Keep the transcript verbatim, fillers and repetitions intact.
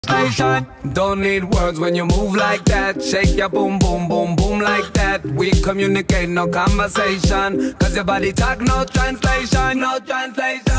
Station. Don't need words when you move like that. Shake your boom, boom, boom, boom like that. We communicate, no conversation. Cause your body talk, no translation, no translation.